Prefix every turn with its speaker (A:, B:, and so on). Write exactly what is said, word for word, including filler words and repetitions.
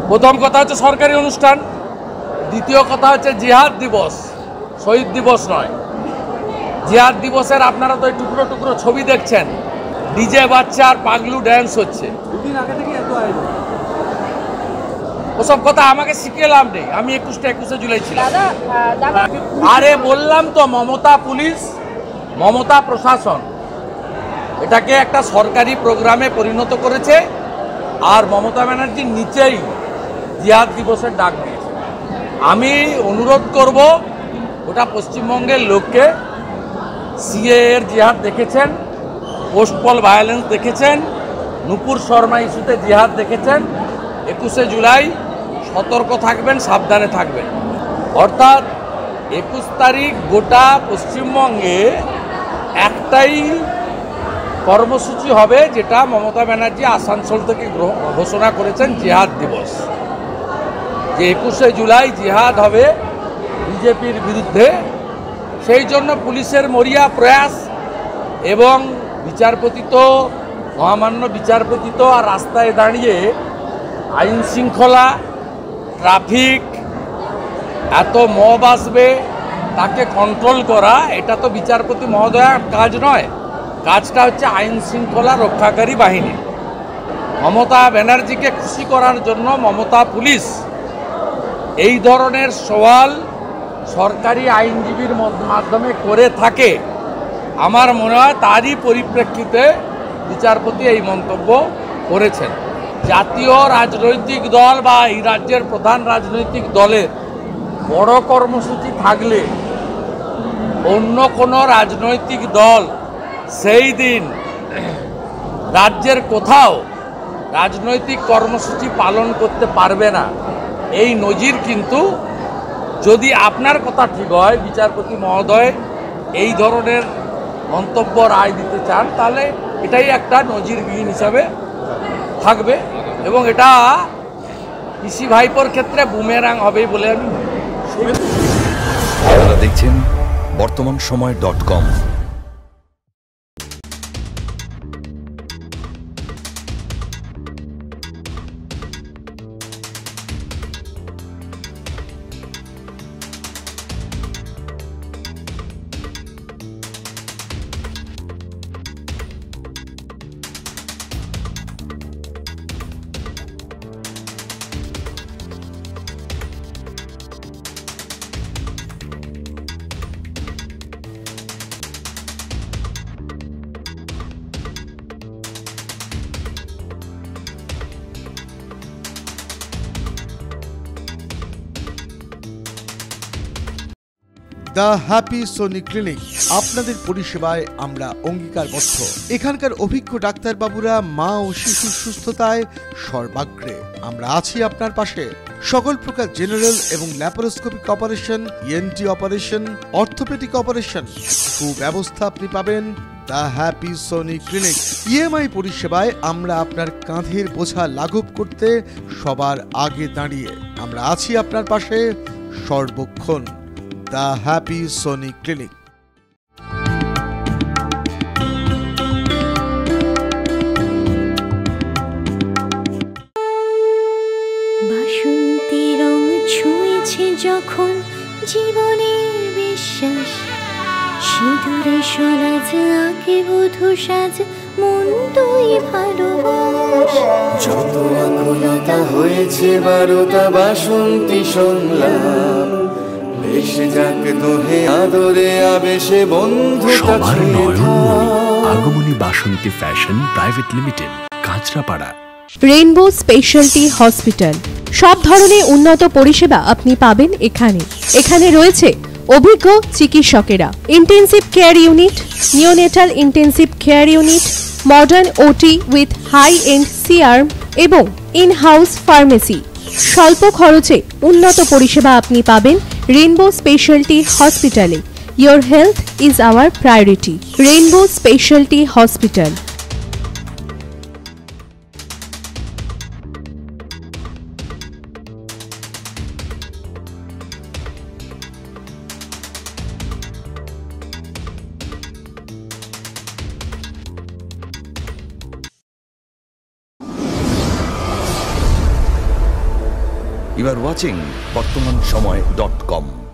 A: প্রথম কথা হচ্ছে সরকারি অনুষ্ঠান, দ্বিতীয় কথা হচ্ছে জিহাদ দিবস, শহীদ দিবস নয়। জিহাদ দিবসের আপনারা তো এই টুকরো টুকরো ছবি দেখছেন, ডিজে বাচ্চা আর পাগলু ড্যান্স হচ্ছে। দুদিন আগে থেকে এত আয়োজন, ওসব কথা আমাকে শিখিয়ে লাভ নেই। আমি একুশটা একুশে জুলাই ছিলাম। আরে বললাম তো, মমতা পুলিশ, মমতা প্রশাসন এটাকে একটা সরকারি প্রোগ্রামে পরিণত করেছে, আর মমতা ব্যানার্জির নিচেই জিহাদ দিবসের ডাক দিয়েছে। আমি অনুরোধ করব, ওটা পশ্চিমবঙ্গের লোককে, সিএ এর জিহাদ দেখেছেন, পোস্টপল ভায়োলেন্স দেখেছেন, নুপুর শর্মা ইস্যুতে জিহাদ দেখেছেন, একুশে জুলাই সতর্ক থাকবেন, সাবধানে থাকবেন। অর্থাৎ একুশ তারিখ গোটা পশ্চিমবঙ্গে একটাই কর্মসূচি হবে, যেটা মমতা ব্যানার্জি আসানসোল থেকে ঘোষণা করেছেন, জিহাদ দিবস। যে একুশে জুলাই জিহাদ হবে বিজেপির বিরুদ্ধে, সেই জন্য পুলিশের মরিয়া প্রয়াস এবং বিচারপতি তো, মহামান্য বিচারপতি তো আর রাস্তায় দাঁড়িয়ে আইন শৃঙ্খলা, ট্রাফিক, এত মব আসবে তাকে কন্ট্রোল করা, এটা তো বিচারপতি মহোদয়ার কাজ নয়। কাজটা হচ্ছে আইন শৃঙ্খলা রক্ষাকারী বাহিনী। মমতা ব্যানার্জিকে খুশি করার জন্য মমতা পুলিশ এই ধরনের সওয়াল সরকারি আইনজীবীর মাধ্যমে করে থাকে। আমার মনে হয় তারই পরিপ্রেক্ষিতে বিচারপতি এই মন্তব্য করেছেন। জাতীয় রাজনৈতিক দল বা এই রাজ্যের প্রধান রাজনৈতিক দলের বড় কর্মসূচি থাকলে অন্য কোনো রাজনৈতিক দল সেই দিন রাজ্যের কোথাও রাজনৈতিক কর্মসূচি পালন করতে পারবে না। এই নজির কিন্তু, যদি আপনার কথা ঠিক হয়, বিচারপতি মহোদয় এই ধরনের মন্তব্য রায় দিতে চান, তাহলে এটাই একটা নজিরবিহীন হিসাবে থাকবে, এবং এটা পিসি ভাইপোর ক্ষেত্রে বুমেরাং হবে বলে আমি।
B: আপনারা দেখছেন বর্তমান সময় dot com.
C: The happy Soni clinic, আপনাদের পরিষেবায় আমরা অঙ্গীকারবদ্ধ। এখানকার অভিজ্ঞ ডাক্তারবাবুরা মা ও শিশুর সুস্থতায় সর্বাগ্রে। আমরা আছি আপনার পাশে। সকল প্রকার জেনারেল এবং laparoscopic operation, ENT operation, orthopaedic operation সুব্যবস্থা আপনি পাবেন the happy Soni clinic. EMI পরিষেবায় আমরা আপনার কাঁধের বোঝা লাঘব করতে সবার আগে দাঁড়িয়ে। আমরা আছি আপনার পাশে সর্বক্ষণ। The happy Soni clinic.
D: বাসন্তী রং ছুঁয়েছে যখন জীবনের বিশ্বাস, সিঁদুরে সরাজ আঁকে বধূ সাজ, মন তুই ভালোবাস।
E: যত আকুলতা হয়েছে বারোটা বাসন্তী সংলাপ, বেশে যাক দোহে আদরে আবেশে বন্ধুতা ছুঁয়ে থাক।
F: Agomoni Basanti fashion private limited, Kanchrapara.
G: Rainbow speciality hospital, সব ধরনের উন্নত পরিষেবা আপনি পাবেন এখানে। এখানে রয়েছে অভিজ্ঞ চিকিৎসকেরা, intensive care unit, neonatal intensive care unit, modern OT with high end C arm এবং ইন হাউস ফার্মেসি। স্বল্প খরচে উন্নত পরিষেবা আপনি পাবেন রেইনবো স্পেশালিটি হসপিটালে। Your health is our priority. Rainbow speciality hospital.
B: You are watching বর্তমান সময় ডট কম।